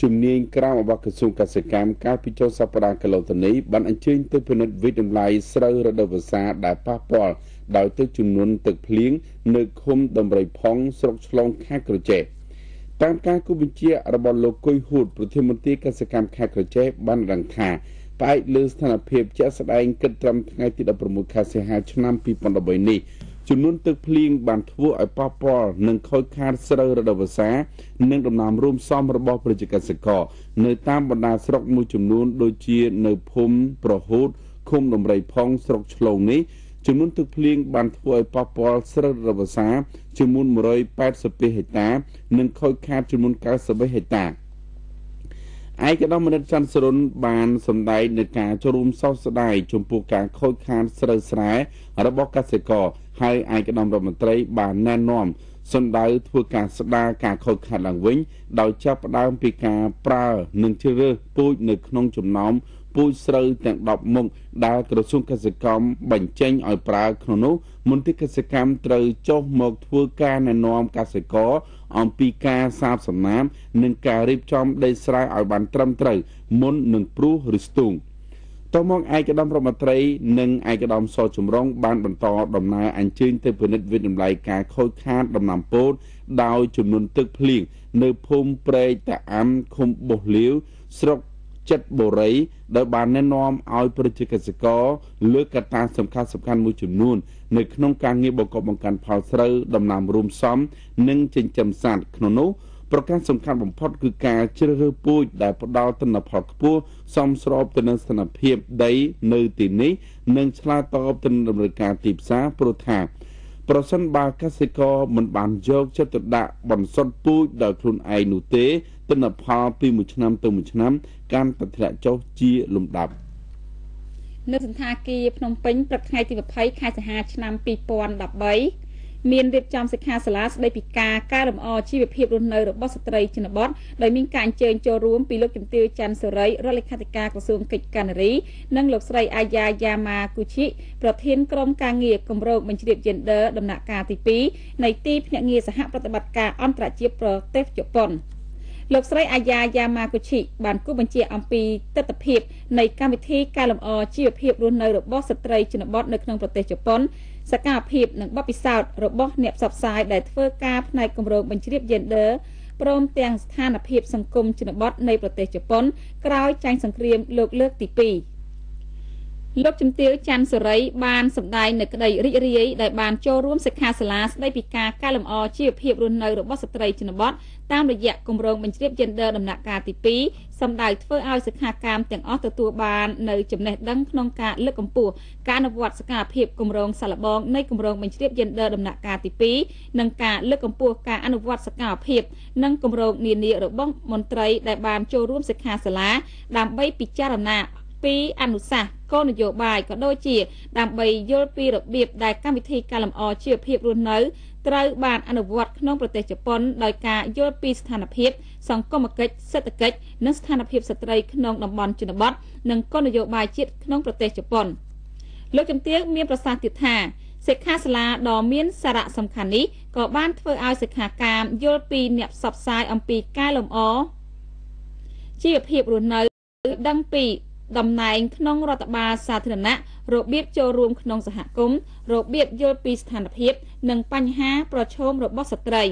ជំនាញក្រៅរបស់ក្រសួងកសិកម្មកាលពីចុងសប្តាហ៍កន្លងទៅនេះបានអញ្ជើញទៅពិនិត្យវិទ្យាល័យស្រូវរដូវវស្សាដែលប៉ះពាល់ដោយទឹកជំនន់ទឹកភ្លៀងនៅឃុំដំរីផុងស្រុកឆ្លងខេត្តក្រចេះតាមការគូបញ្ជារបស់លោកគុយហ៊ូតប្រធានមន្ត្រីកសិកម្មខេត្តក្រចេះបានរងថាផ្អែកលើស្ថានភាពជាក់ស្ដែងគិតត្រឹមថ្ងៃទីដប់ប្រាំមួយខែសីហាឆ្នាំពីរពាន់ដប់បីនេះចំនួនទឹកភ្លៀងបានធ្វើឲ្យប៉ះពាល់និងខូចខាតស្រូវរដូវវស្សានិងដំណាំរួមផ្សំរបស់ប្រជាកសិករនៅតាមបណ្ដាស្រុកមួយចំនួនដូចជានៅភូមិប្រហូតឃុំដំរីផុងស្រុកឆ្លងនេះចំនួនទឹកភ្លៀងបានធ្វើឲ្យប៉ះពាល់ស្រូវរដូវវស្សាចំនួនមួយរយប៉ែតសិបពីរហិកតានិងខូចខាតចំនួនកៅសិបបីហិកតាឯកឧត្តមនិតច័ន្ទសរុនបានសម្ដែងនៅការចូលរួមសោកស្ដាយចំពោះការខូចខាតស្រូវស្រែរបស់កសិករហើយឯកឧត្តមរដ្ឋមន្ត្រីបានណែនាំសម្ដៅធ្វើការស្ដារការខូចខាតឡើងវិញដោយចាប់ផ្ដើមពីការប្រើនិងជ្រើសរើសពូជនៅក្នុងចំណោមពូជស្រូវទាំងដប់មុខដែលក្រសួងកសិកម្មបញ្ចេញឲ្យប្រើក្នុងនោះមន្ត្រីកសិកម្មត្រូវចុះមកធ្វើការណែនាំកសិករអំពីការសាបសំណាមនិងការរៀបចំដីស្រែឲ្យបានត្រឹមត្រូវមុននឹងព្រុសឬស្ទូងតមកឯកឧត្តមរដ្ឋមន្ត្រីនិងឯកឧត្តមសចម្រុងបានបន្តដំណើរអញ្ជើញទៅពិនិត្យវិទ្យាល័យការខូចខាតដំណាំពោតដោយចំនួនទឹកភ្លៀងនៅភូមិព្រែកតាអាំឃុំបោះលាវស្រុកចិត្តបូរីដោយបានណែនាំឲ្យប្រជាកសិករលើកកត្តាសំខាន់សំខាន់មួយចំនួននៅក្នុងការងារបង្កប់បង្កើនផលស្រូវដំណាំរួមផ្សំនិងចិញ្ចឹមសត្វក្នុងនោះប្រការសំខាន់បំផុតគឺការជ្រើសរើសពូជដែលផ្ដល់ទិន្នផលខ្ពស់សមស្របទៅនឹងស្ថានភាពដីនៅទីនេះនិងឆ្លើយតបទៅនឹងតម្រូវការទីផ្សារព្រោះថាប្រសិនបើកសិករមិនបានយកចិត្តទុកដាក់បន្សុទ្ធពូជដោយខ្លួនឯងនោះទេទិន្នផលពីមួយឆ្នាំទៅមួយឆ្នាំកាន់តែធ្លាក់ចុះជាលំដាប់នៅសន្តាគារភ្នំពេញព្រឹកថ្ងៃទីยี่สิบខែសីហាឆ្នាំពីរពាន់ដប់បីមានរៀបចំសិក្ខាសាលាស្ដីពីការកែលម្អជីវភាពរស់នៅរបស់ស្ត្រីជនបទដោយមានការអញ្ជើញចូលរួមពីលោកជំទាវច័ន្ទសេរីរដ្ឋលេខាធិការក្រសួងកិច្ចការនារីនិងលោកស្រីអាយ៉ាយ៉ាម៉ាគូឈីប្រធានក្រុមការងារគម្រោងបញ្ជ្រាប Gender ដំណាក់កាលទីពីរនៃទីភ្នាក់ងារសហប្រតិបត្តិការអន្តរជាតិប្រទេសជប៉ុនលោកស្រីអាយ៉ាយ៉ាម៉ាគូឈីបានគូបញ្ជាអំពីទស្សនវិជ្ជានៃកម្មវិធីកែលម្អជីវភាពរស់នៅរបស់ស្ត្រីជនបទនៅក្នុងប្រទេសជប៉ុនសកម្មភាពនិងបទពិសោធន៍របស់អ្នកផ្សព្វផ្សាយដែលធ្វើការផ្នែកគម្រោងបញ្ជ្រាប Gender ព្រមទាំងស្ថានភាពសង្គមជនបទនៃប្រទេសជប៉ុនក្រោយចាញ់សង្គ្រាមលោកលើកទីពីរលោកជំទាវច័ន្ទសេរីបានសម្ដែងនៅក្តីរីករាយដែលបានចូលរួមសិក្ខាសាលាស្ដីពីការកែលម្អជីវភាពរស់នៅរបស់ស្ត្រីជនបទតាមរយៈគម្រោងបញ្ជ្រាប Gender ដំណាក់កាលទីពីរសម្ដៅធ្វើឲ្យសិក្ខាកាមទាំងអស់ទទួលបាននៅចំណេះដឹងក្នុងការលើកកម្ពស់ការអនុវត្តសកម្មភាពគម្រោងសាឡបងនៃគម្រោងបញ្ជ្រាប Gender ដំណាក់កាលទីពីរនិងការលើកកម្ពស់ការអនុវត្តសកម្មភាពនិងគម្រោងនានារបស់មន្ត្រីដែលបានចូលរួមសិក្ខាសាលាដើម្បីពិចារណាពីអនុសាសន៍គោលនយោបាយក៏ដូចជាដើម្បីយល់ពីរបៀបដែលកម្មវិធីកែលម្អជីវភាពរស់នៅត្រូវបានអនុវត្តក្នុងប្រទេសជប៉ុនដោយការយល់ពីស្ថានភាពសង្គមគិច្ចសេដ្ឋកិច្ចនិងស្ថានភាពស្ត្រីក្នុងតំបន់ជនបទនិងគោលនយោបាយជាតិក្នុងប្រទេសជប៉ុនលោកជំទាវមានប្រសាសន៍ទៀតថាសិក្ខាសាលាដ៏មានសារៈសំខាន់នេះក៏បានធ្វើឲ្យសិក្ខាកាមយល់ពីអ្នកផ្សព្វផ្សាយអំពីកែលម្អជីវភាពរស់នៅដឹងពីតំណែងក្នុងរដ្ឋបាលសាធារណៈរបៀបចូលរួមក្នុងសហគមន៍របៀបយល់ពីស្ថានភាពនិងបញ្ហាប្រឈមរបស់ស្ត្រី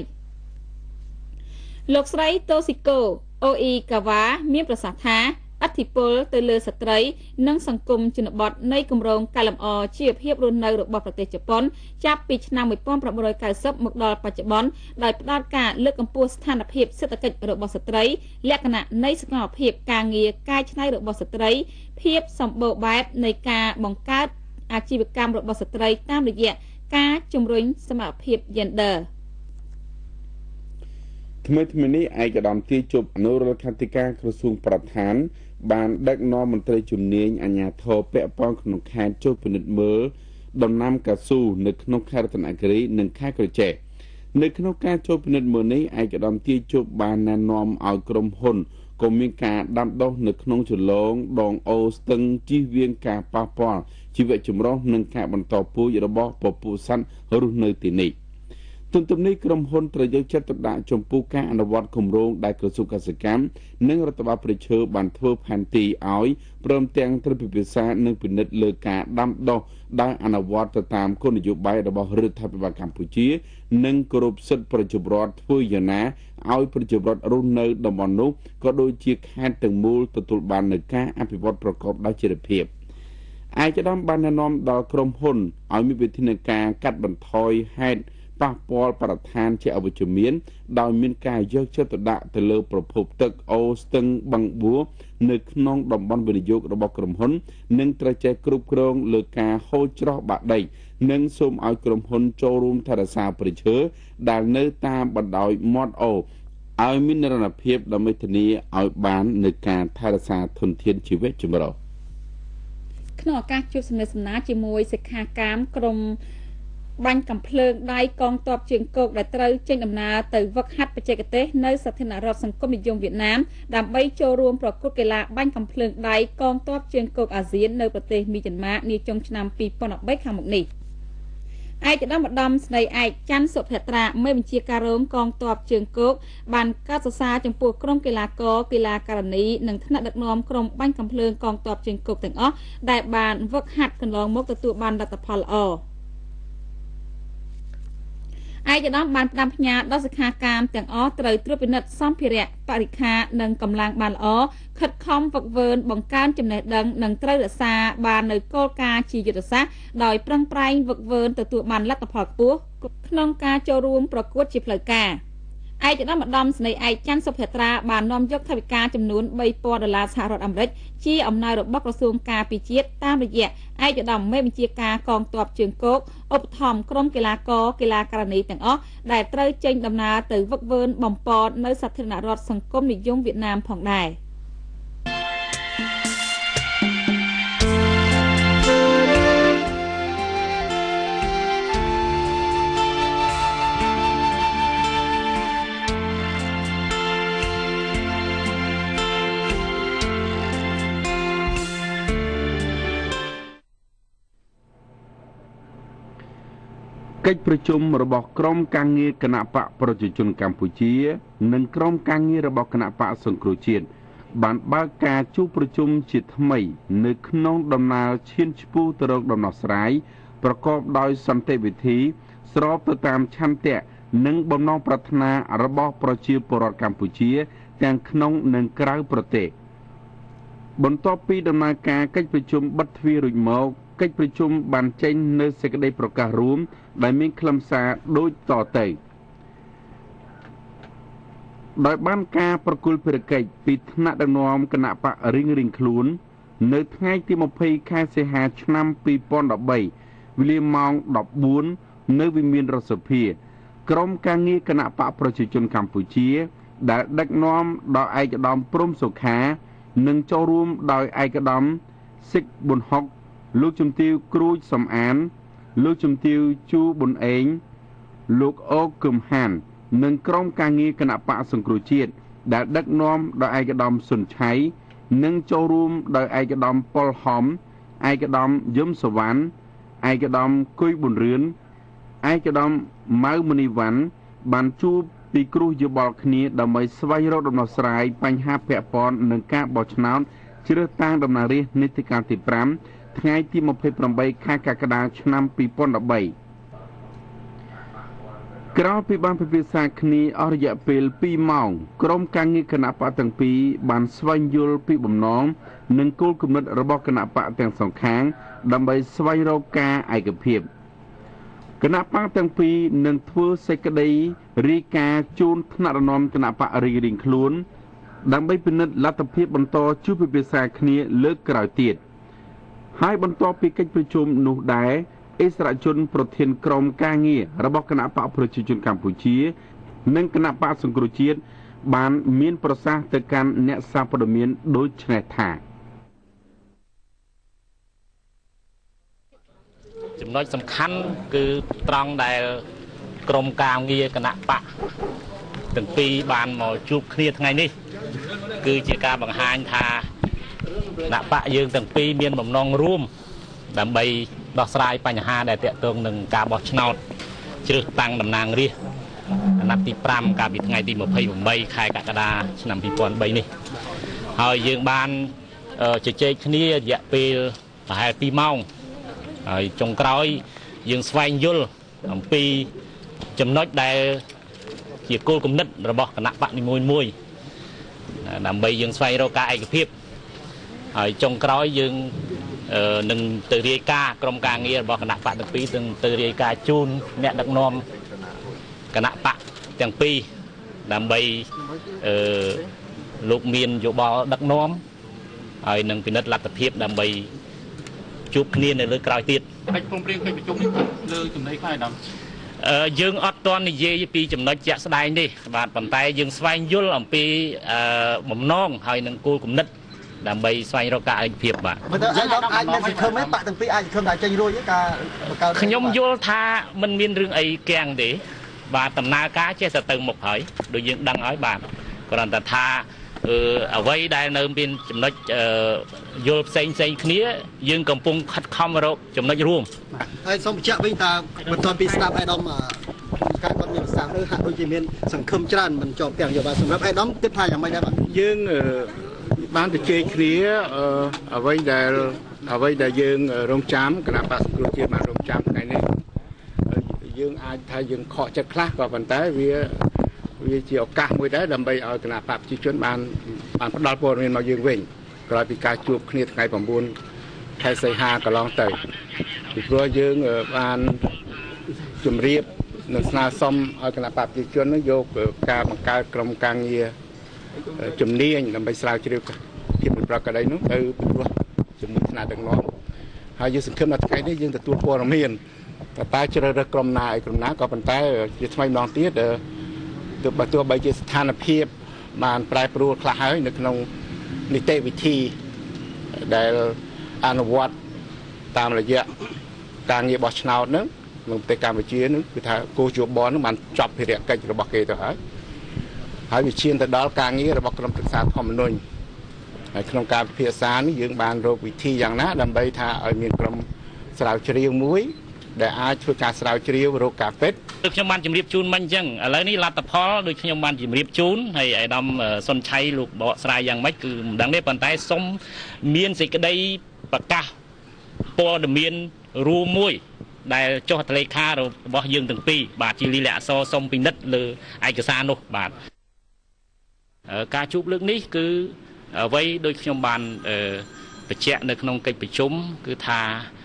លោកស្រីតូស៊ីកូអូអ៊ីកាវ៉ាមានប្រសាសន៍ថាឥទ្ធិពលទៅលើស្ត្រីនិងសង្គមជនបទនៃគម្រោងកែលម្អជីវភាពរស់នៅរបស់ប្រទេសជប៉ុនចាប់ពីឆ្នាំmột nghìn chín trăm chín mươiមកដល់បច្ចុប្បន្នដោយផ្ដល់ការលើកកម្ពស់ស្ថានភាពសេដ្ឋកិច្ចរបស់ស្ត្រីលក្ខណៈនៃសកម្មភាពការងារកាយច្នៃរបស់ស្ត្រីភាពសម្បូរបែបនៃការបង្កើតអាជីវកម្មរបស់ស្ត្រីតាមរយៈការជំរុញសមភាព Gender ថ្មីថ្មីនេះឯកឧត្តមទាយជប់អនុរដ្ឋាភិការក្រសួងប្រធានបានដឹកនាំមន្ត្រីជំនាញអាជ្ញាធរពាក់ព័ន្ធក្នុងខេត្តចូលពិនិត្យមើលដំណាំកៅស៊ូនៅក្នុងខេត្តរតនគិរីនិងខេត្តក្រចេះនៅក្នុងការចូលពិនិត្យមើលនេះឯកឧត្តមទាយជប់បានណែនាំឲ្យក្រុមហ៊ុនក៏មានការដាំដុះនៅក្នុងចលងដងអូស្ទឹងជៀសវាងការប៉ះពាល់ជីវៈចម្រុះនិងការបន្តពូជរបស់ពពួកសត្វរស់នៅទីនេះទន្ទឹមនេះក្រុមហ៊ុនត្រូវយកចិត្តទុកដាក់ចំពោះការអនុវត្តគម្រោងដែលក្រសួងកសិកម្មនិងរដ្ឋបាលព្រៃឈើបានធ្វើផែនទីឲ្យព្រមទាំងត្រូវពិភាក្សានិងពិនិត្យលើការដាំដុះដោយអនុវត្តទៅតាមគោលនយោបាយរបស់រដ្ឋាភិបាលកម្ពុជានិងគោរពសិទ្ធិប្រជាពលរដ្ឋធ្វើយ៉ាងណាឲ្យប្រជាពលរដ្ឋរស់នៅតំបន់នោះក៏ដូចជាខេត្តទាំងមូលទទួលបាននូវការអភិវឌ្ឍប្រកបដោយចីរភាពឯកឧត្តមបានណែនាំដល់ក្រុមហ៊ុនឲ្យមានវិធានការកាត់បន្ថយហេតុប៉ះពាល់បរិស្ថានជាអវិជ្ជមានដោយមានការយកចិត្តទុកដាក់ទៅលើប្រភពទឹកអូស្ទឹងបឹងបួរនៅក្នុងតំបន់វិនិយោគរបស់ក្រុមហ៊ុននិងត្រូវចេះគ្រប់គ្រងលើការហូរច្រោះបាក់ដីនិងសូមឲ្យក្រុមហ៊ុនចូលរួមថែរក្សាព្រៃឈើដែលនៅតាមបណ្ដោយមាត់អូឲ្យមាននិរន្តរភាពដើម្បីធានាឲ្យបាននូវការថែរក្សាធនធានជីវៈចម្រុះក្នុងឱកាសជួបសំណេះសំណាលជាមួយសិក្ខាកាមក្រមបាញ់កំភ្លើងដៃកងទ័ពជើងគោកដែលត្រូវចេញដំណើរទៅវឹកហាត់បច្ចេកទេសនៅសាធារណរដ្ឋសង្គមនិយមវៀតណាមដើម្បីចូលរួមប្រកួតកីឡាបាញ់កំភ្លើងដៃកងទ័ពជើងគោកអាស៊ាននៅប្រទេសមីយ៉ាន់ម៉ានាចុងឆ្នាំពីរពាន់ដប់បីខាងមុខនេះឯកឧត្តមឧត្តមស្ដីឯកច័ន្ទសុភត្រាមេបញ្ជាការរងកងទ័ពជើងគោកបានកោតសរសើរចំពោះក្រុមកីឡាករកីឡាការិនីនិងថ្នាក់ដឹកនាំក្រុមបាញ់កំភ្លើងកងទ័ពជើងគោកទាំងអស់ដែលបានវឹកហាត់កន្លងមកទទួលបានលទ្ធផលល្អឯកឧត្តមបានផ្ដាំផ្ញើដល់សិក្ខាកាមទាំងអស់ត្រូវត្រួតពិនិត្យសម្ភារៈបរិក្ខារនិងកម្លាំងបានល្អខិតខំហ្វឹកហ្វឺនបង្កើនចំណេះដឹងនិងត្រូវរក្សាបាននូវគោលការណ៍ជាយុទ្ធសាស្ត្រដោយប្រឹងប្រែងហ្វឹកហ្វឺនទទួលបានលទ្ធផលខ្ពស់ក្នុងការចូលរួមប្រកួតជាផ្លូវការឯកឧត្តមឧត្តមស្ដីឯកច័ន្ទសុភត្រាបាននាំយកថវិកាចំនួនបីពាន់ដុល្លារសហរដ្ឋអាមេរិកជាអំណោយរបស់ក្រសួងការពារជាតិតាមរយៈឯកឧត្តមមេបញ្ជាការកងទ័ពជើងគោកឧបត្ថម្ភក្រុមកីឡាករកីឡាការិនីទាំងអស់ដែលត្រូវចេញដំណើរទៅវឹកវើបំពតនៅសាធារណរដ្ឋសង្គមនិយមវៀតណាមផងដែរកិច្ចប្រជុំរបស់ក្រុមការងារគណៈបកប្រជាជនកម្ពុជានិងក្រុមការងាររបស់គណៈបកសង្គ្រោះជាតិបានបើកការជួបប្រជុំជាថ្មីនៅក្នុងដំណើរឈានឆ្ពោះទៅរកដំណោះស្រាយប្រកបដោយសន្តិវិធីស្របទៅតាមឆន្ទៈនិងបំណងប្រាថ្នារបស់ប្រជាពលរដ្ឋកម្ពុជាទាំងក្នុងនិងក្រៅប្រទេសបន្ទាប់ពីដំណើរការកិច្ចប្រជុំបិទទ្វាររួចមកកិច្ចប្រជុំបានចេញនៅសេចក្តីប្រកាសរួមដែលមានខ្លឹមសារដូចតទៅដោយបានការប្រគល់ភារកិច្ចពីថ្នាក់ដឹកនាំគណៈបករៀងរៀងខ្លួននៅថ្ងៃទីម្ភៃខែសីហាឆ្នាំពីរពាន់ដប់បីវេលាម៉ោងដប់បួននៅវិមានរដ្ឋសភាក្រុមការងារគណៈបកប្រជាជនកម្ពុជាដែលដឹកនាំដោយឯកឧត្តមព្រំសុខានិងចូលរួមដោយឯកឧត្តមសិកប៊ុនហុកលោកជំទាវគ្រូចសំអានលោកជំទាវជូប៊ុនអេងលោកអូកឹមហាននិងក្រុមការងារគណៈបកសង្គ្រោះជាតិដែលដឹកនាំដោយឯកឧត្តមសុនឆៃនិងចូលរួមដោយឯកឧត្តមប៉ុលហំឯកឧត្តមយឹមសវណ្ណឯកឧត្តមគុយប៊ុនរឿនឯកឧត្តមម៉ៅមនីវ៉ាន់បានជួបពីគ្រោះយោបល់គ្នាដើម្បីស្វែងរកដំណោះស្រាយបញ្ហាពាក់ព័ន្ធនឹងការបោះឆ្នោតជ្រើសតាំងតំណាងរាស្ត្រនីតិកាលទីប្រាំថ្ងៃទីម្ភៃប្រាំបីខែកក្កដាឆ្នាំពីរពាន់ដប់បីក្រោយពីបានពិភាក្សាគ្នាអស់រយៈពេលពីរម៉ោងក្រុមការងារគណៈបកទាំងពីរបានស្វែងយល់ពីបំណងនិងគោលគំនិតរបស់គណៈបកទាំងសងខាងដើម្បីស្វែងរកការឯកភាពគណៈបកទាំងពីរនឹងធ្វើសេចក្តីរាយការណ៍ជូនថ្នាក់ដឹកនាំគណៈបករៀងរៀងខ្លួនដើម្បីពិនិត្យលទ្ធភាពបន្តជួបពិភាក្សាគ្នាលើកក្រោយទៀតហើយបន្ទាប់ពីកិច្ចប្រជុំនោះដែរអិសរាជជនប្រធានក្រុមការងាររបស់គណៈបកប្រជាជនកម្ពុជានិងគណៈបកសង្គ្រោះជាតិបានមានប្រសាសន៍ទៅកាន់អ្នកសារព័ត៌មានដូចនេះថាចំណុចសំខាន់គឺត្រង់ដែលក្រុមការងារគណៈបកទាំងពីរបានមកជួបគ្នាថ្ងៃនេះគឺជាការបង្ហាញថាគណៈបកយើងទាំងពីរមានបំណងរួមដើម្បីដោះស្រាយបញ្ហាដែលទាក់ទងនឹងការបោះឆ្នោតជ្រើសតាំងតំណាងរាស្ត្រអាណត្តិទីប្រាំកាលពីថ្ងៃទីម្ភៃប្រាំខែកក្កដាឆ្នាំពីរពាន់បីនេះហើយយើងបានជជែកគ្នារយៈពេលប្រហែលពីរម៉ោងហើយចុងក្រោយយើងស្វែងយល់អំពីចំណុចដែលជាគោលគំនិតរបស់គណៈបកនីមួយៗដើម្បីយើងស្វែងរកការឯកភាពហើយចុងក្រោយយើងនឹងទៅរាយការណ៍ក្រុមការងាររបស់គណៈបកទាំងពីរនឹងទៅរាយការណ៍ជូនអ្នកដឹកនាំគណៈបកទាំងពីរដើម្បីអឺលោកមានយោបល់ដឹកនាំហើយនឹងពិនិត្យលទ្ធភាពដើម្បីជួបគ្នានៅលើក្រោយទៀតកិច្ចព្រមព្រៀងកិច្ចប្រជុំនេះលើចំណុចខ្លះដល់អឺយើងអត់ទាន់និយាយពីចំណុចជាក់ស្ដែងនេះបាទប៉ុន្តែយើងស្វែងយល់អំពីអឺបំណងហើយនឹងគោលគំនិតដើម្បីស្វែងរកការឯកភាពបាទមើលទៅអាចអាចមានសង្ឃឹមទេបាក់ទាំងពីរអាចសង្ឃឹមថាចេញរួចទេការបង្កើតខ្ញុំយល់ថាมันមានរឿងអីគាំងទេបាទដំណើរការចេះតែទៅមុខហើយដូចយើងដឹងហើយបាទគ្រាន់តែថាអឺអ្វីដែលនៅមានចំណុចយល់ផ្សេងផ្សេងគ្នាយើងកំពុងខិតខំរកចំណុចរួមហើយសូមបញ្ជាក់វិញថាបន្ទាប់ពីស្ដាប់អេដាមការគាត់មានប្រសាសន៍ឬហាក់ដូចជាមានសង្ឃឹមច្រើនមិនជាប់ទាំងយោបល់សម្រាប់អេដាមគិតថាយ៉ាងម៉េចដែរបាទយើងបានទៅជែកគ្នាអ្វីដែលអ្វីដែលយើងរងចាំគណៈបក្សសង្គ្រោះជាតិបានរងចាំថ្ងៃនេះយើងអាចថាយើងខកចិត្តខ្លះក៏ប៉ុន្តែវាវាជាឱកាសមួយដែរដើម្បីឲ្យគណៈបកប្រជាជនបានបានផ្ដល់ព័ត៌មានមកយើងវិញក្រោយពីការជួបគ្នាថ្ងៃប្រាំបួនខែសីហាកន្លងទៅពីព្រោះយើងបានជម្រាបនិងស្នើសុំឲ្យគណៈបកប្រជាជននឹងយកការបង្កើតក្រុមការងារជំនាញដើម្បីស្រាវជ្រាវភាពប្រកបដីនោះទៅពីព្រោះជាមួយថ្នាក់ដឹកនាំហើយយើងសង្ឃឹមថាថ្ងៃនេះយើងទទួលព័ត៌មានតែតែជ្រើសរើសក្រុមណាឲ្យក្រុមណាក៏ប៉ុន្តែជាថ្មីម្ដងទៀតទោះបើទោះបីជាស្ថានភាពបានប្រែប្រួលខ្លះហើយនៅក្នុងនីតិវិធីដែលអនុវត្តតាមរយៈការងារបោះឆ្នោតហ្នឹងក្នុងប្រទេសកម្ពុជាហ្នឹងគឺថាគោលយោបល់ហ្នឹងបានចប់ភារកិច្ចរបស់គេទៅហើយហើយវាឈានទៅដល់ការងាររបស់ក្រុមប្រឹក្សាធម្មនុញ្ញហើយក្នុងការពិភាក្សានេះយើងបានរកវិធីយ៉ាងណាដើម្បីថាឲ្យមានក្រុមស្រាវជ្រាវមួយដែលអាចធ្វើការស្រាវជ្រាវរកការពិតដូចខ្ញុំបានជម្រាបជូនមិញអញ្ចឹងឥឡូវនេះលទ្ធផលដូចខ្ញុំបានជម្រាបជូនហើយអាដាមសុនឆៃលោកបកស្រាយយ៉ាងម៉េចគឺមិនដឹងទេប៉ុន្តែសូមមានសេចក្តីប្រកាសព័ត៌មានរួមមួយដែលចុះហត្ថលេខារបស់យើងទាំងពីរបាទជាលិលាអក្សរសូមពិនិត្យលើឯកសារនោះបាទការជួបលើកនេះគឺអ្វីដូចខ្ញុំបានបញ្ជាក់នៅក្នុងកិច្ចប្រជុំគឺថា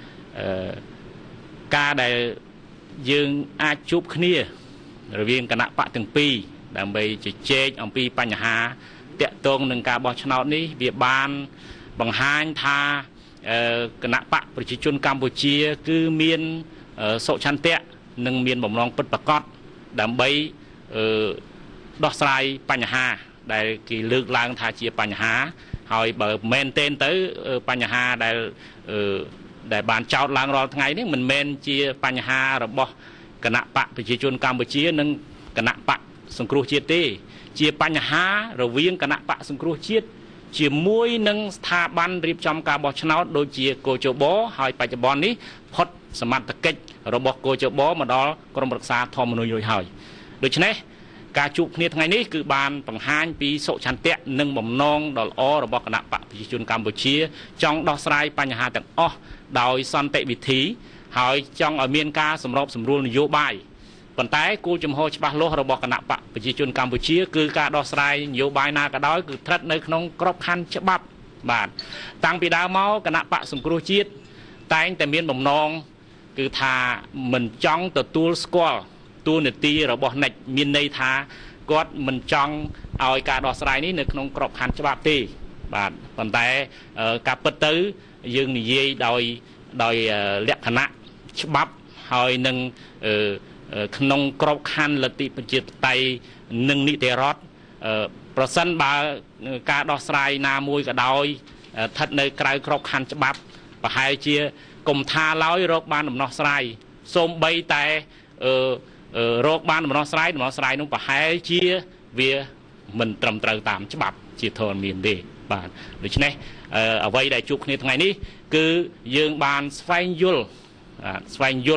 ការដែលយើងអាចជួបគ្នារវាងគណៈបកទាំងពីរដើម្បីជជែកអំពីបញ្ហាតាក់ទងនឹងការបោះឆ្នោតនេះវាបានបង្ហាញថាគណៈបកប្រជាជនកម្ពុជាគឺមានសុឆន្ទៈនិងមានបំណងពិតប្រាកដដើម្បីដោះស្រាយបញ្ហាដែលគេលើកឡើងថាជាបញ្ហាហើយបើមែនទែនទៅបញ្ហាដែលដែលបានចោទឡើងរាល់ថ្ងៃនេះមិនមែនជាបញ្ហារបស់គណៈបកប្រជាជនកម្ពុជានិងគណៈបកសង្គ្រោះជាតិទេជាបញ្ហារវាងគណៈបកសង្គ្រោះជាតិជាមួយនឹងស្ថាប័នរៀបចំការបោះឆ្នោតដូចជាកោជបហើយបច្ចុប្បន្ននេះផុតសមត្ថកិច្ចរបស់កោជបមកដល់ក្រមរក្សាធម្មនុញ្ញរួចហើយដូច្នេះការជួបគ្នាថ្ងៃនេះគឺបានបង្ហាញពីសុឆន្ទៈនិងបំណងដ៏ល្អរបស់គណៈបកប្រជាជនកម្ពុជាចង់ដោះស្រាយបញ្ហាទាំងអស់ដោយសន្តិវិធីហើយចង់ឲ្យមានការសម្របសម្រួលនយោបាយប៉ុន្តែគោលចំហច្បាស់លាស់របស់គណៈបកប្រជាជនកម្ពុជាគឺការដោះស្រាយនយោបាយណាក៏ដោយគឺស្ថិតនៅក្នុងក្របខ័ណ្ឌច្បាប់បាទតាំងពីដើមមកគណៈបកសង្គ្រោះជាតិតែងតែមានបំណងគឺថាមិនចង់ទទួលស្គាល់តួនាទីរបស់និច្ចមានន័យថាគាត់មិនចង់ឲ្យការដោះស្រាយនេះនៅក្នុងក្របខ័ណ្ឌច្បាប់ទេបាទប៉ុន្តែការពិតទៅយើងនិយាយដោយដោយលក្ខណៈច្បាប់ហើយនឹងក្នុងក្របខ័ណ្ឌលទ្ធិប្រជាធិបតេយ្យនិងនីតិរដ្ឋប្រសិនបើការដោះស្រាយណាមួយក៏ដោយស្ថិតនៅក្រៅក្របខ័ណ្ឌច្បាប់ប្រហែលជាកុំថាឡើយរកបានដំណោះស្រាយសូម្បីតែរកបានដំណោះស្រាយដំណោះស្រាយនោះប្រហែលជាវាមិនត្រឹមត្រូវតាមច្បាប់ជាធរមានទេបាទដូច្នេះអ្វីដែលជួបគ្នាថ្ងៃនេះគឺយើងបានស្វែងយល់ស្វែងយល់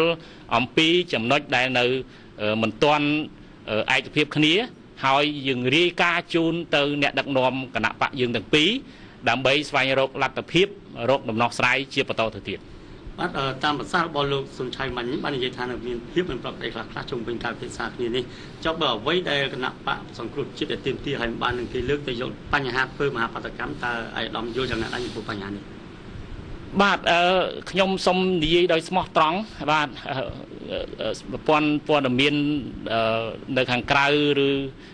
អំពីចំណុចដែលនៅមិនទាន់ឯកភាពគ្នាហើយយើងរាយការណ៍ជូនទៅអ្នកដឹកនាំគណៈបកយើងទាំងពីរដើម្បីស្វែងរកលទ្ធភាពរកដំណោះស្រាយជាបន្តទៅទៀតបាទតាមប្រសាសន៍របស់លោកសុនឆៃមាញ់បាននិយាយថានៅមានភាពមិនប្រក្រតីខ្លះខ្លះជុំវិញការពិភាក្សាគ្នានេះចុះបើអ្វីដែលគណៈបកសង្គ្រោះជាតិដែលទាមទារឲ្យបាននឹងគេលើកទៅយកបញ្ហាធ្វើមហាបាតកម្មតើអាយដាមយល់យ៉ាងណាដែរចំពោះបញ្ហានេះបាទអឺខ្ញុំសូមនិយាយដោយស្មោះត្រង់បាទប្រព័ន្ធព័ត៌មាននៅខាងក្រៅឬ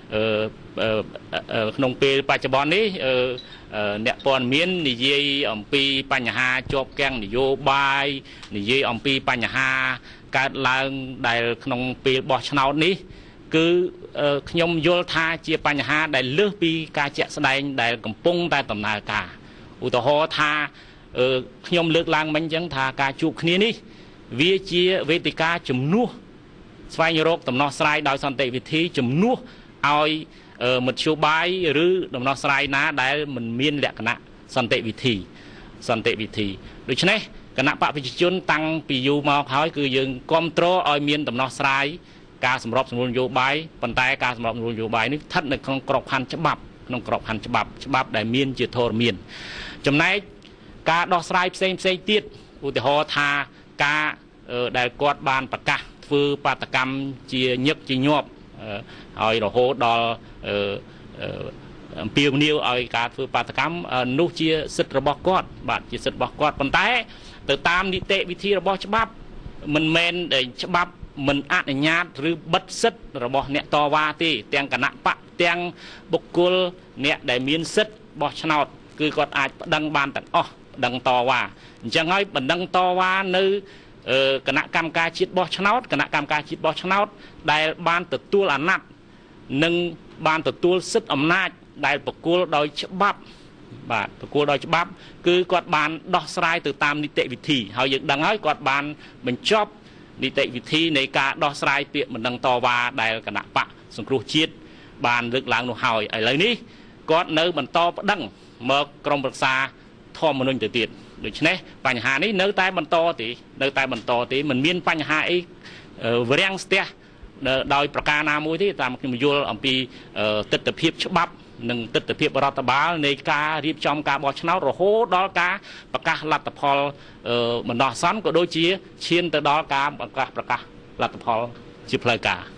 ក្នុងពេលបច្ចុប្បន្ននេះអ្នកព័ត៌មាននិយាយអំពីបញ្ហាជាប់គាំងនយោបាយនិយាយអំពីបញ្ហាកើតឡើងដែលក្នុងពេលបោះឆ្នោតនេះគឺខ្ញុំយល់ថាជាបញ្ហាដែលលើសពីការជាក់ស្ដែងដែលកំពុងតែដំណើរការឧទាហរណ៍ថាខ្ញុំលើកឡើងមិញអញ្ចឹងថាការជួបគ្នានេះវាជាវេទិកាជំនួសស្វែងរកដំណោះស្រាយដោយសន្តិវិធីជំនួសឲ្យមធ្យោបាយឬដំណោះស្រាយណាដែលមិនមានលក្ខណៈសន្តិវិធីសន្តិវិធីដូច្នេះគណៈបកប្រជាជនតាំងពីយូរមកហើយគឺយើងគ្រប់គ្រងឲ្យមានដំណោះស្រាយការសម្របសម្រួលនយោបាយប៉ុន្តែការសម្របសម្រួលនយោបាយនេះស្ថិតនៅក្នុងក្របខ័ណ្ឌច្បាប់ក្នុងក្របខ័ណ្ឌច្បាប់ច្បាប់ដែលមានជាធរមានចំណែកការដោះស្រាយផ្សេងផ្សេងទៀតឧទាហរណ៍ថាការដែលគាត់បានប្រកាសធ្វើបាតកម្មជាញឹកជាញាប់ហើយរហូតដល់អំពាវនាវឲ្យការធ្វើបាតកម្មនោះជាសិទ្ធិរបស់គាត់បាទជាសិទ្ធិរបស់គាត់ប៉ុន្តែទៅតាមនីតិវិធីរបស់ច្បាប់មិនមែនច្បាប់មិនអនុញ្ញាតឬបិទសិទ្ធិរបស់អ្នកតវ៉ាទេទាំងគណៈបកទាំងបុគ្គលអ្នកដែលមានសិទ្ធិបោះឆ្នោតគឺគាត់អាចប្តឹងបានទាំងអស់ប្តឹងតវ៉ាអញ្ចឹងហើយបណ្ដឹងតវ៉ានៅគណៈកម្មការជាតិបោះឆ្នោតគណៈកម្មការជាតិបោះឆ្នោតដែលបានទទួលអាណត្តិនិងបានទទួលសិទ្ធិអំណាចដែលប្រគល់ដោយច្បាប់បាទប្រគល់ដោយច្បាប់គឺគាត់បានដោះស្រាយទៅតាមនីតិវិធីហើយយើងដឹងហើយគាត់បានបញ្ចប់នីតិវិធីនៃការដោះស្រាយពាក្យបណ្ដឹងតវ៉ាដែលគណៈបកសង្គ្រោះជាតិបានលើកឡើងនោះហើយឥឡូវនេះគាត់នៅបន្តប្តឹងមកក្រុមប្រឹក្សាធម្មនុញ្ញទៅទៀតដូច្នេះបញ្ហានេះនៅតែបន្តទេនៅតែបន្តទេមិនមានបញ្ហាអីវារាំងស្ទះដោយប្រការណាមួយទេតាមខ្ញុំយល់អំពីទស្សនវិជ្ជាច្បាប់និងទស្សនវិជ្ជារដ្ឋបាលនៃការរៀបចំការបោះឆ្នោតរហូតដល់ការប្រកាសលទ្ធផលបណ្ដោះអាសន្នក៏ដូចជាឈានទៅដល់ការប្រកាសប្រកាសលទ្ធផលជាផ្លូវការ